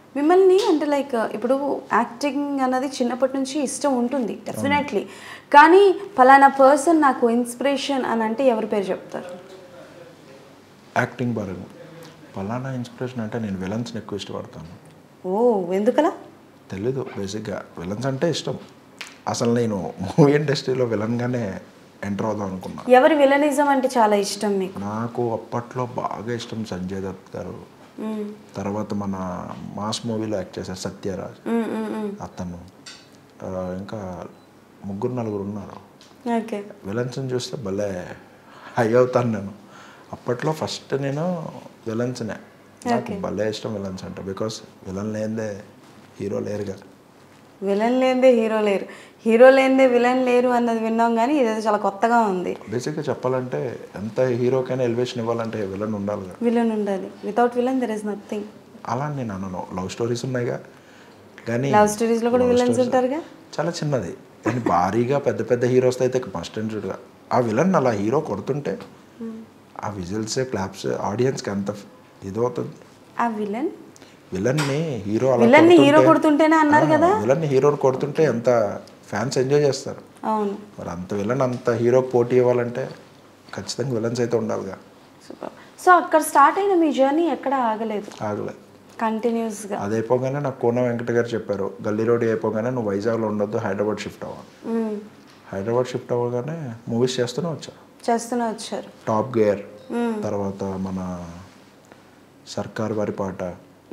మిమ్మల్ని అంటే లైక్ ఇప్పుడు యాక్టింగ్ అన్నది చిన్నప్పటి నుంచి ఇష్టం ఉంటుంది డెఫినెట్లీ, కానీ ఫలానా పర్సన్ నాకు ఇన్స్పిరేషన్ అని అంటే ఎవరి పేరు చెప్తారు? యాక్టింగ్ పరంగా పలానా ఇన్స్పిరేషన్ అంటే నేను విలన్స్ని ఎక్కువ ఇష్టపడతాను. ఓ, ఎందుకలా? తెలీదు, బేసిక్గా విలన్స్ అంటే ఇష్టం. అసలు నేను మూవీ ఇండస్ట్రీలో విలన్గానే ఎంటర్ అవుదాం అనుకున్నా. ఎవరి విలనిజం అంటే చాలా ఇష్టం మీకు? నాకు అప్పట్లో బాగా ఇష్టం సంజయ్ దత్ గారు. తర్వాత మన మాస్ మూవీలో యాక్ట్ చేశారు సత్యరాజ్, అతను. ఇంకా 3-4 ఉన్నారు. విలన్స్ని చూస్తే భలే హై అవుతాను నేను. అప్పట్లో ఫస్ట్ నేను విలన్స్నే, నాకు భలే ఇష్టం విలన్స్ అంటే. బికాస్ విలన్ లేనిదే హీరో లేరుగా. విలన్ లేనిదే హీరో లేరు, హీరో లేనిదే విలన్ లేరు అన్నది విన్నాం, కానీ ఇదేదో చాలా కొత్తగా ఉంది. బేసిక్గా చెప్పాలంటే ఎంత హీరోకైనా ఎలివేషన్ ఇవ్వాలంటే విలన్ ఉండాలిగా. విలన్ ఉండాలి, without villain there is nothing. అలా నేను అనను. లవ్ స్టోరీస్ ఉన్నాయిగా, కానీ లవ్ స్టోరీస్లో కూడా విలన్స్ ఉంటారుగా. చాలా చిన్నది, కానీ భారీగా పెద్ద పెద్ద హీరోస్ అయితే మస్ట్ అండ్ షుడ్గా ఆ విలన్ అలా హీరో కొడుతుంటే ఆ విజిల్స్ క్లాప్స్ ఆడియన్స్కి అంత ఇదవుతుంది. ఆ విలన్ని హీరో హీరో కొడుతుంటేనే అన్నారు కదా, విలన్ని హీరో కొడుతుంటే ఎంత ఫ్యాన్స్ ఎంజాయ్ చేస్తారు. అవును, మరి అంత విలన్ అంత హీరోకి పోటీ ఇవ్వాలంటే ఖచ్చితంగా విలన్స్ అయితే ఉండాలిగా. సో అక్కడ స్టార్ట్ అయిన మీ జర్నీ ఎక్కడ ఆగలేదు కంటిన్యూస్గా. అది అయిపోగానే నాకు కోన వెంకట గారు చెప్పారు, గల్లీ రోడ్ అయిపోగానే నువ్వు వైజాగ్లో ఉండొద్దు, హైదరాబాద్ షిఫ్ట్ అవ్వాలి. హైదరాబాద్ షిఫ్ట్ అవ్వగానే మూవీస్ చేస్తూనే వచ్చారు. టాప్ గేర్, తర్వాత మన సర్కార్ వారి పాట,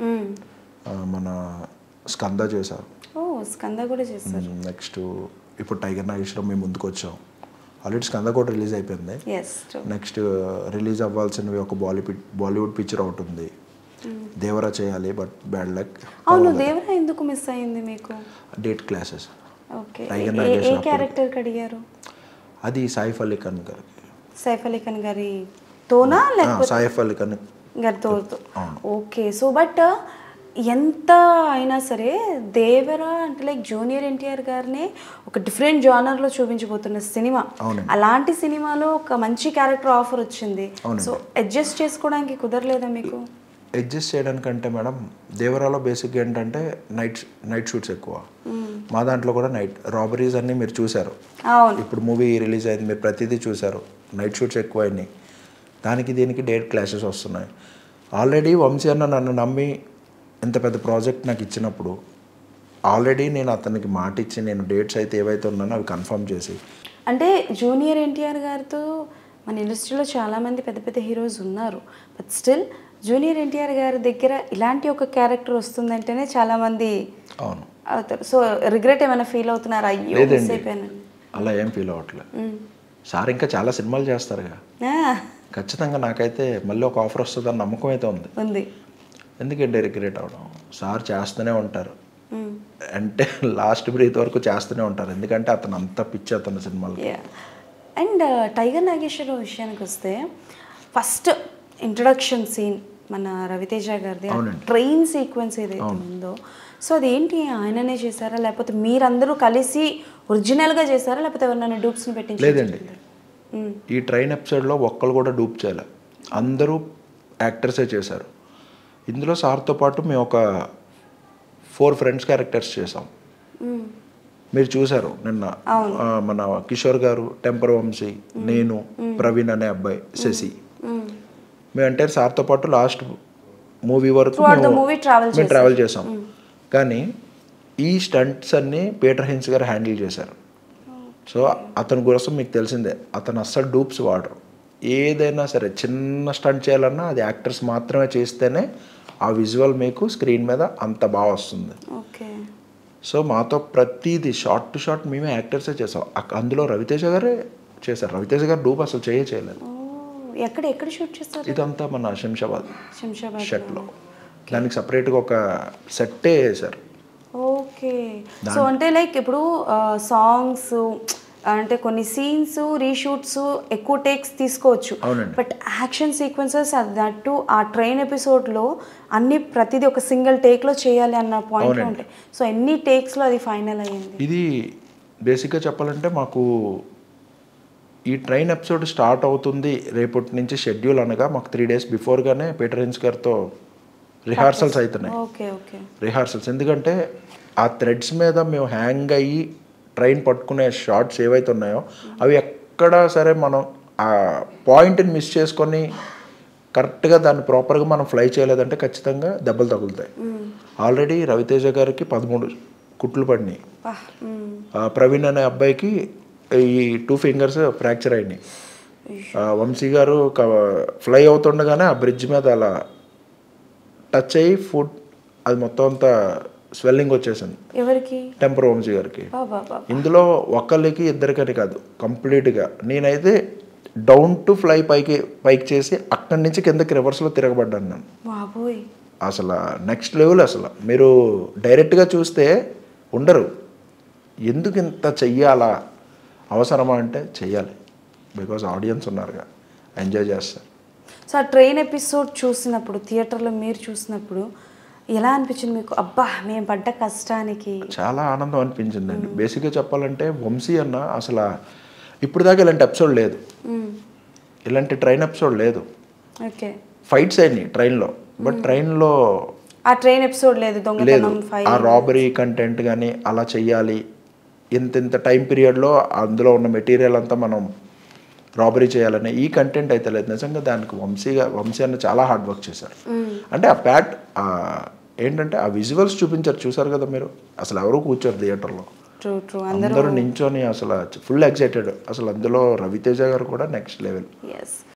మన స్కంద చేశారు. స్కంద కూడా చేశారు. నెక్స్ట్ ఇప్పుడు టైగర్ నాగేశ్వరం మేము ముందుకు వచ్చాం. ఆల్రెడీ స్కంద కూడా రిలీజ్ అయిపోయింది. నెక్స్ట్ రిలీజ్ అవ్వాల్సినవి ఒక బాలీవుడ్ పిక్చర్ ఒకటి ఉంది, దేవరా చేయాలి, బట్ బ్యాడ్ లక్. అవును, దేవరా ఎందుకు మిస్ అయింది మీకు? Date clashes. Tiger Nageswaram character అడిగారు? అది సైఫ్ అలీ ఖాన్ గారు. సైఫ్ అలీ ఖాన్ గారి తోనా లేకపోతే సైఫ్ అలీ ఖాన్ గారితో? ఓకే. సో బట్ ఎంత అయినా సరే దేవరా అంటే లైక్ జూనియర్ ఎన్టీఆర్ గారిని ఒక డిఫరెంట్ జానర్లో చూపించబోతున్న సినిమా. అలాంటి సినిమాలో ఒక మంచి క్యారెక్టర్ ఆఫర్ వచ్చింది. సో అడ్జస్ట్ చేసుకోవడానికి కుదరలేదా మీకు? అడ్జస్ట్ చేయడానికంటే మేడం, దేవరాలో బేసిక్గా ఏంటంటే నైట్ షూట్స్ ఎక్కువ. మా దాంట్లో కూడా నైట్ రాబరీస్ అన్నీ మీరు చూసారు. ఇప్పుడు మూవీ రిలీజ్ అయింది, మీరు ప్రతిదీ చూసారు. నైట్ షూట్స్ ఎక్కువ అయినాయి. దానికి దీనికి డేట్ క్లాషెస్ వస్తున్నాయి. ఆల్రెడీ వంశీ అన్న నన్ను నమ్మి ఇంత పెద్ద ప్రాజెక్ట్ నాకు ఇచ్చినప్పుడు ఆల్రెడీ నేను అతనికి మాట ఇచ్చి నేను డేట్స్ అయితే ఏవైతే ఉన్నానో అవి కన్ఫర్మ్ చేసి. అంటే జూనియర్ ఎన్టీఆర్ గారితో మన ఇండస్ట్రీలో చాలామంది పెద్ద పెద్ద హీరోస్ ఉన్నారు, బట్ స్టిల్ జూనియర్ ఎన్టీఆర్ గారి దగ్గర ఇలాంటి ఒక క్యారెక్టర్ వస్తుందంటేనే చాలామంది అవుతారు. సో రిగ్రెట్ ఏమైనా ఫీల్ అవుతున్నారా? అయ్యో మిస్ అయిపోయాను. అలా ఏం ఫీల్ అవ్వట్లేదు. సార్ ఇంకా చాలా సినిమాలు చేస్తారుగా, ఖచ్చితంగా నాకైతే మళ్ళీ ఒక ఆఫర్ వస్తుందని నమ్మకం అయితే ఉంది. ఎందుకంటే రిగ్రెట్ అవ్వడం, సార్ చేస్తూనే ఉంటారు అంటే లాస్ట్ బ్రీత్ వరకు చేస్తూనే ఉంటారు. ఎందుకంటే అతను అంత పిచ్చి అతని సినిమాలు. అండ్ టైగర్ నాగేశ్వరరావు విషయానికి వస్తే ఫస్ట్ ఇంట్రడక్షన్ సీన్ మన రవితేజ గారిది ట్రైన్ సీక్వెన్స్ ఏదైతే ఉందో, సో అదేంటి ఆయననే చేశారా లేకపోతే మీరందరూ కలిసి ఒరిజినల్గా చేశారా లేకపోతే ఎవరైనా డూప్స్ని పెట్టించారా? లేదండి, ఈ ట్రైన్ ఎపిసోడ్లో ఒక్కరు కూడా డూప్ చేయలే, అందరూ యాక్టర్సే చేశారు. ఇందులో సార్తో పాటు మేము ఒక 4 ఫ్రెండ్స్ క్యారెక్టర్స్ చేసాం. మీరు చూసారు నిన్న, మన కిషోర్ గారు, టెంపర్ వంశీ, నేను, ప్రవీణ్ అనే అబ్బాయి, శశి, మేమంటే సార్తో పాటు లాస్ట్ మూవీ వరకు మేము ట్రావెల్ చేసాం. కానీ ఈ స్టంట్స్ అన్నీ పీటర్ హిన్స్ గారు హ్యాండిల్ చేశారు. సో అతని కోసం మీకు తెలిసిందే, అతను అస్సలు డూప్స్ వాడరు. ఏదైనా సరే చిన్న స్టంట్ చేయాలన్నా అది యాక్టర్స్ మాత్రమే చేస్తేనే ఆ విజువల్ మీకు స్క్రీన్ మీద అంత బాగా వస్తుంది. సో మాతో ప్రతిదీ షార్ట్ టు షార్ట్ మేమే యాక్టర్సే చేసాం. అందులో రవితేజ గారే చేశారు. రవితేజ గారు డూప్ అసలు చేయలేదు. ఎక్కడ షూట్ చేస్తారు? ఇదంతా మన శంషాబాద్ షెట్లో. దానికి సపరేట్గా ఒక సెట్టే వేశారు. ఓకే. సో అంటే లైక్ ఇప్పుడు సాంగ్స్ అంటే కొన్ని సీన్స్ రీషూట్స్ ఎక్కువ టేక్స్ తీసుకోవచ్చు, బట్ యాక్షన్ సీక్వెన్సెస్ దట్టు ఆ ట్రైన్ ఎపిసోడ్లో అన్ని ప్రతిదీ ఒక సింగిల్ టేక్లో చేయాలి అన్న పాయింట్లో ఉంటాయి. సో ఎన్ని టేక్స్లో అది ఫైనల్ అయ్యింది? ఇది బేసిక్గా చెప్పాలంటే మాకు ఈ ట్రైన్ ఎపిసోడ్ స్టార్ట్ అవుతుంది రేపటి నుంచి షెడ్యూల్ అనగా మాకు 3 days బిఫోర్గానే పీటర్ హిన్స్ గారితో రిహార్సల్స్ అవుతున్నాయి. Okay okay. రిహార్సల్స్ ఎందుకంటే ఆ థ్రెడ్స్ మీద మేము హ్యాంగ్ అయ్యి ట్రైన్ పట్టుకునే షార్ట్స్ ఏవైతే ఉన్నాయో అవి ఎక్కడా సరే మనం ఆ పాయింట్ని మిస్ చేసుకొని కరెక్ట్గా దాన్ని ప్రాపర్గా మనం ఫ్లై చేయలేదంటే ఖచ్చితంగా దెబ్బలు తగులుతాయి. ఆల్రెడీ రవితేజ గారికి 13 కుట్లు పడినాయి. ప్రవీణ్ అనే అబ్బాయికి ఈ 2 ఫింగర్స్ ఫ్రాక్చర్ అయినాయి. వంశీ గారు ఫ్లై అవుతుండగానే ఆ బ్రిడ్జ్ మీద అలా టచ్ అయ్యి ఫుట్ అది మొత్తం అంతా స్వెల్లింగ్ వచ్చేసింది. ఎవరికి? టెంపర్ వంశీ గారికి. ఇందులో ఒకళ్ళకి ఇద్దరికని కాదు, కంప్లీట్గా నేనైతే డౌన్ టు ఫ్లై పైకి చేసి అక్కడి నుంచి కిందకి రివర్స్లో తిరగబడ్డాను నేను. అసలు నెక్స్ట్ లెవెల్. అసలు మీరు డైరెక్ట్గా చూస్తే ఉండరు, ఎందుకు ఇంత చెయ్యాలా, అవసరమా అంటే చెయ్యాలి, బికాజ్ ఆడియన్స్ ఉన్నారుగా, ఎంజాయ్ చేస్తారు. సో ఆ ట్రైన్ ఎపిసోడ్ చూసినప్పుడు థియేటర్లో మీరు చూసినప్పుడు ఎలా అనిపించింది మీకు? అబ్బా మేము పడ్డ కష్టానికి. చాలా ఆనందం అనిపించిందండి. బేసిక్గా చెప్పాలంటే వంశీ అన్న అసలు ఇప్పుడు దాకా ఇలాంటి ఎపిసోడ్ లేదు, ఇలాంటి ట్రైన్ ఎపిసోడ్ లేదు. ఓకే. ఫైట్స్ అయినాయి ట్రైన్లో, బట్ ట్రైన్లో ఆ ట్రైన్ ఎపిసోడ్ లేదు. ఆ రాబరీ కంటెంట్ కానీ అలా చెయ్యాలి, ఇంత టైం పీరియడ్లో అందులో ఉన్న మెటీరియల్ అంతా మనం రాబరీ చేయాలనే ఈ కంటెంట్ అయితే లేదు. నిజంగా దానికి వంశీ అన్న చాలా హార్డ్ వర్క్ చేశారు. అంటే ఆ ఏంటంటే ఆ విజువల్స్ చూసారు కదా మీరు, అసలు ఎవరు కూర్చోరు థియేటర్లో, అందరూ నించొని అసలు ఫుల్ ఎక్సైటెడ్. అసలు అందులో రవితేజ గారు కూడా నెక్స్ట్ లెవెల్.